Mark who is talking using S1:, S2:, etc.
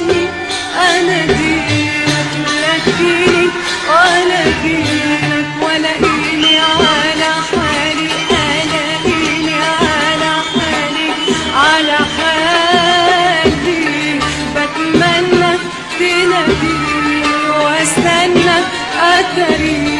S1: وحشني اناديلك لا تجيلي ولا اجيلك والاقيني على حالي الاقيني على حالي على حالي بتمنى تناديني واستنى اتاريني